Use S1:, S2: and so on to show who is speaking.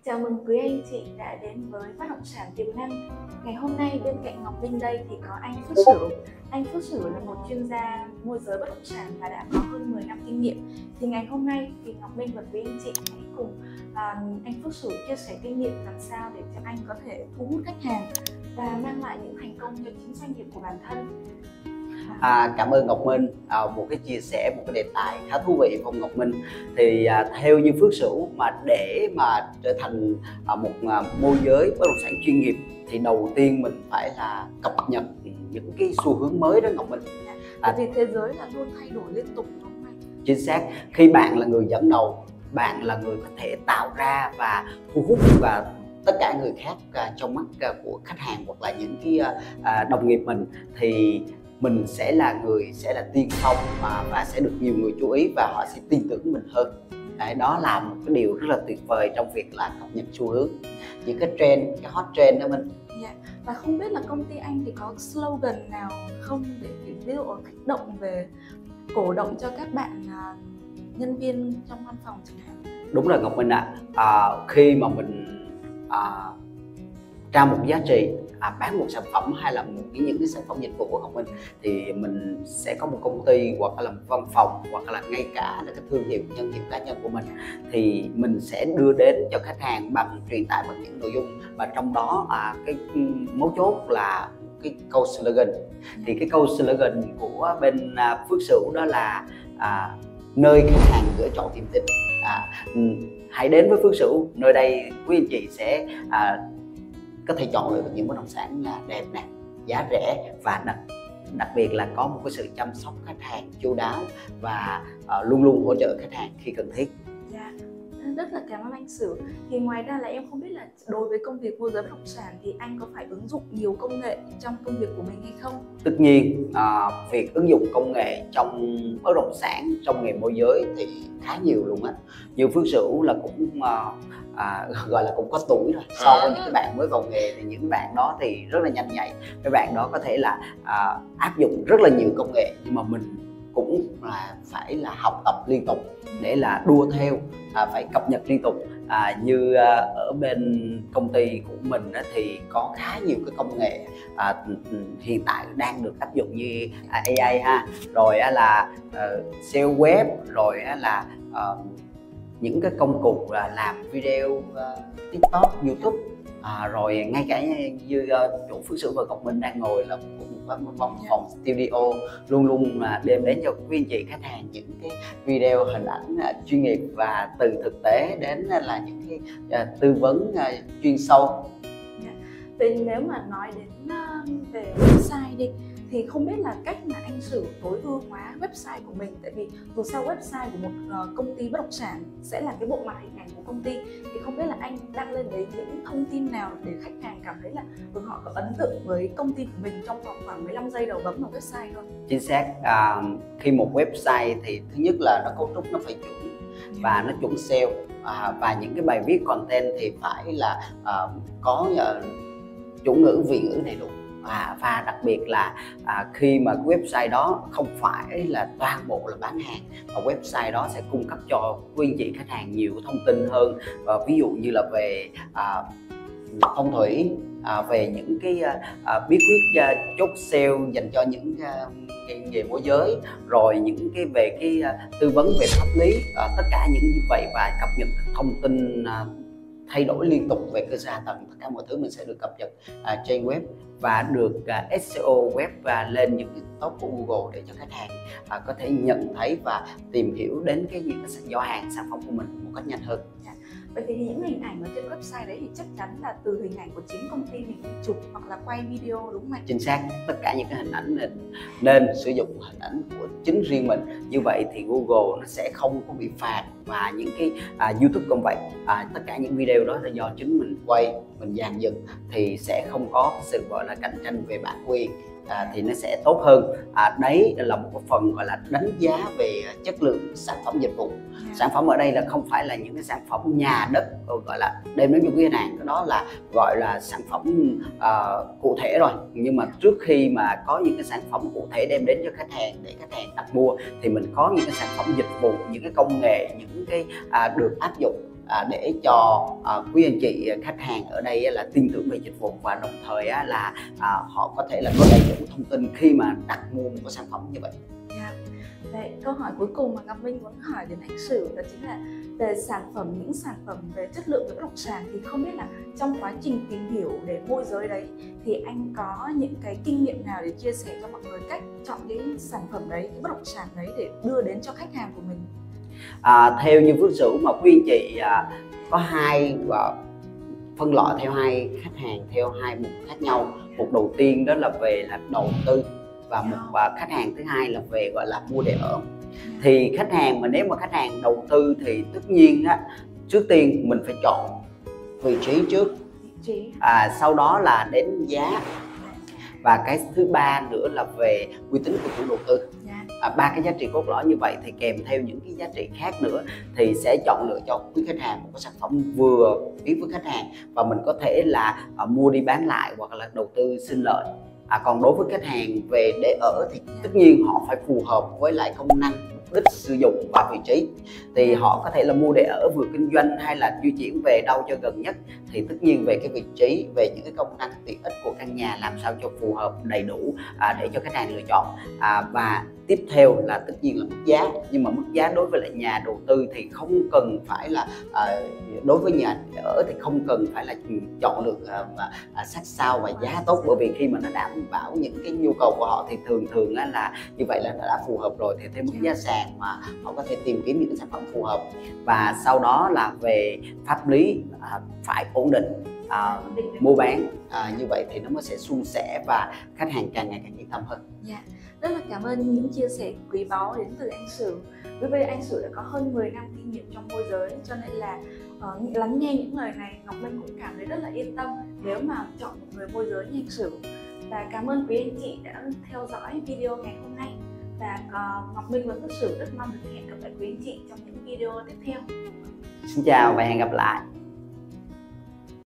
S1: Chào mừng quý anh chị đã đến với Bất động sản tiềm năng. Ngày hôm nay bên cạnh Ngọc Minh đây thì có anh Phước Sửu. Anh Phước Sửu là một chuyên gia môi giới bất động sản và đã có hơn 10 năm kinh nghiệm. Thì ngày hôm nay thì Ngọc Minh và quý anh chị hãy cùng anh Phước Sửu chia sẻ kinh nghiệm làm sao để cho anh có thể thu hút khách hàng và mang lại những thành công cho chính doanh nghiệp của bản thân.
S2: Cảm ơn Ngọc Minh, một cái chia sẻ, một cái đề tài khá thú vị không Ngọc Minh. Thì theo như Phước Sửu mà để mà trở thành một môi giới bất động sản chuyên nghiệp thì đầu tiên mình phải là cập nhật những cái xu hướng mới đó Ngọc Minh.
S1: Tại vì thế giới là luôn thay đổi liên tục đúng không anh?
S2: Chính xác. Khi bạn là người dẫn đầu, bạn là người có thể tạo ra và thu hút và tất cả người khác trong mắt của khách hàng hoặc là những cái đồng nghiệp mình, thì mình sẽ là tiên phong và sẽ được nhiều người chú ý và họ sẽ tin tưởng mình hơn. Đấy, đó là một cái điều rất là tuyệt vời trong việc là cập nhật xu hướng, những cái trend, cái hot trend đó mình.
S1: Dạ. Và không biết là công ty anh thì có slogan nào không để ví dụ kích động về cổ động cho các bạn nhân viên trong văn phòng chẳng hạn?
S2: Đúng rồi Ngọc Minh ạ. Khi mà mình ra một giá trị, bán một sản phẩm hay là những cái sản phẩm dịch vụ của Ngọc Minh, thì mình sẽ có một công ty hoặc là một văn phòng hoặc là ngay cả là cái thương hiệu, nhân hiệu cá nhân của mình, thì mình sẽ đưa đến cho khách hàng bằng truyền tải bằng những nội dung, và trong đó cái mấu chốt là cái câu slogan. Thì cái câu slogan của bên Phước Sửu đó là nơi khách hàng lựa chọn tiềm tĩnh. Hãy đến với Phước Sửu, nơi đây quý anh chị sẽ có thể chọn lựa được những bất động sản đẹp nè, giá rẻ và đặc biệt là có một cái sự chăm sóc khách hàng chu đáo và luôn luôn hỗ trợ khách hàng khi cần thiết.
S1: Dạ, rất là cảm ơn anh Sửu. Thì ngoài ra là em không biết là đối với công việc môi giới bất động sản thì anh có phải ứng dụng nhiều công nghệ trong công việc của mình hay không?
S2: Tất nhiên, việc ứng dụng công nghệ trong bất động sản, trong nghề môi giới thì khá nhiều luôn á. Như Phước Sửu là cũng gọi là cũng có tuổi rồi, so với những cái bạn mới vào nghề thì những bạn đó thì rất là nhanh nhạy. Các bạn đó có thể là áp dụng rất là nhiều công nghệ, nhưng mà mình cũng phải là học tập liên tục để là đua theo, phải cập nhật liên tục. Như ở bên công ty của mình thì có khá nhiều cái công nghệ hiện tại đang được áp dụng như AI rồi là SEO web, rồi là những cái công cụ làm video TikTok, YouTube, rồi ngay cả như chỗ Phước Sửu và Ngọc Minh đang ngồi là một văn phòng studio luôn luôn đem đến cho quý anh chị khách hàng những cái video hình ảnh chuyên nghiệp và từ thực tế đến là những cái tư vấn chuyên sâu.
S1: Vậy nếu mà nói đến về website đi, thì không biết là cách mà anh Sửu tối ưu hóa website của mình, tại vì dù sao website của một công ty bất động sản sẽ là cái bộ mặt hình ảnh của công ty, thì không biết là anh đăng lên đấy những thông tin nào để khách hàng cảm thấy là họ có ấn tượng với công ty của mình trong vòng khoảng 15 giây đầu bấm vào website thôi?
S2: Chính xác. Khi một website thì thứ nhất là nó cấu trúc nó phải chuẩn và nó chuẩn SEO, và những cái bài viết content thì phải là có chủ ngữ, vị ngữ đầy đủ. Và đặc biệt là khi mà cái website đó không phải là toàn bộ là bán hàng, và website đó sẽ cung cấp cho quý anh chị khách hàng nhiều thông tin hơn, và ví dụ như là về phong thủy, về những cái bí quyết chốt sale dành cho những nghề môi giới, rồi những cái về cái tư vấn về pháp lý, tất cả những như vậy, và cập nhật thông tin thay đổi liên tục về cơ sở hạ tầng, tất cả mọi thứ mình sẽ được cập nhật trên web và được SEO web lên những cái top của Google để cho khách hàng có thể nhận thấy và tìm hiểu đến những cái giỏ hàng, sản phẩm của mình một cách nhanh hơn.
S1: Vậy thì những hình ảnh ở trên website đấy thì chắc chắn là từ hình ảnh của chính công ty mình chụp hoặc là quay video đúng không ạ?
S2: Chính xác, tất cả những cái hình ảnh nên sử dụng hình ảnh của chính riêng mình. Như vậy thì Google nó sẽ không có bị phạt, và những cái YouTube cũng vậy. Tất cả những video đó là do chính mình quay, mình dàn dựng thì sẽ không có sự gọi là cạnh tranh về bản quyền, thì nó sẽ tốt hơn. Đấy là một phần gọi là đánh giá về chất lượng sản phẩm dịch vụ. Sản phẩm ở đây là không phải là những cái sản phẩm nhà đất gọi là đem đến cho quý khách hàng, đó là gọi là sản phẩm cụ thể rồi. Nhưng mà trước khi mà có những cái sản phẩm cụ thể đem đến cho khách hàng để khách hàng đặt mua, thì mình có những cái sản phẩm dịch vụ, những cái công nghệ, những cái được áp dụng để cho quý anh chị khách hàng ở đây là tin tưởng về dịch vụ, và đồng thời là họ có thể là có đầy đủ thông tin khi mà đặt mua một cái sản phẩm như vậy.
S1: Vậy câu hỏi cuối cùng mà Ngọc Minh muốn hỏi đến anh Sử đó chính là về sản phẩm, những sản phẩm về chất lượng về bất động sản, thì không biết là trong quá trình tìm hiểu để môi giới đấy thì anh có những cái kinh nghiệm nào để chia sẻ cho mọi người cách chọn cái sản phẩm đấy, cái bất động sản đấy để đưa đến cho khách hàng của mình?
S2: Theo như Phước Sửu mà quý anh chị có hai phân loại theo hai khách hàng theo hai mục khác nhau. Mục đầu tiên đó là về là đầu tư, và một khách hàng thứ hai là về gọi là mua để ở. Thì khách hàng mà nếu mà khách hàng đầu tư thì tất nhiên trước tiên mình phải chọn vị trí trước, sau đó là đến giá, và cái thứ ba nữa là về uy tín của chủ đầu tư. Ba cái giá trị cốt lõi như vậy thì kèm theo những cái giá trị khác nữa thì sẽ chọn lựa cho quý khách hàng một cái sản phẩm vừa ý với khách hàng, và mình có thể là mua đi bán lại hoặc là đầu tư sinh lợi. Còn đối với khách hàng về để ở thì tất nhiên họ phải phù hợp với lại công năng, mục đích sử dụng và vị trí. Thì họ có thể là mua để ở vừa kinh doanh hay là di chuyển về đâu cho gần nhất, thì tất nhiên về cái vị trí, về những cái công năng tiện ích của căn nhà làm sao cho phù hợp đầy đủ để cho khách hàng lựa chọn. Và tiếp theo là tất nhiên là mức giá, nhưng mà mức giá đối với lại nhà đầu tư thì không cần phải là đối với nhà ở thì không cần phải là chọn lựa sát sao và giá tốt, bởi vì khi mà nó đảm bảo những cái nhu cầu của họ thì thường là như vậy là nó đã phù hợp rồi, thì theo mức giá sàn mà họ có thể tìm kiếm những cái sản phẩm phù hợp. Và sau đó là về pháp lý phải ổn định, mua bán như vậy thì nó mới sẽ suôn sẻ và khách hàng càng ngày càng yên tâm hơn.
S1: Rất là cảm ơn những chia sẻ quý báu đến từ anh Sử. Bởi vì anh Sử đã có hơn 10 năm kinh nghiệm trong môi giới, cho nên là lắng nghe những lời này Ngọc Minh cũng cảm thấy rất là yên tâm nếu mà chọn một người môi giới như anh Sử. Và cảm ơn quý anh chị đã theo dõi video ngày hôm nay. Và Ngọc Minh và Phước Sử rất mong được hẹn gặp lại quý anh chị trong những video tiếp theo.
S2: Xin chào và hẹn gặp lại.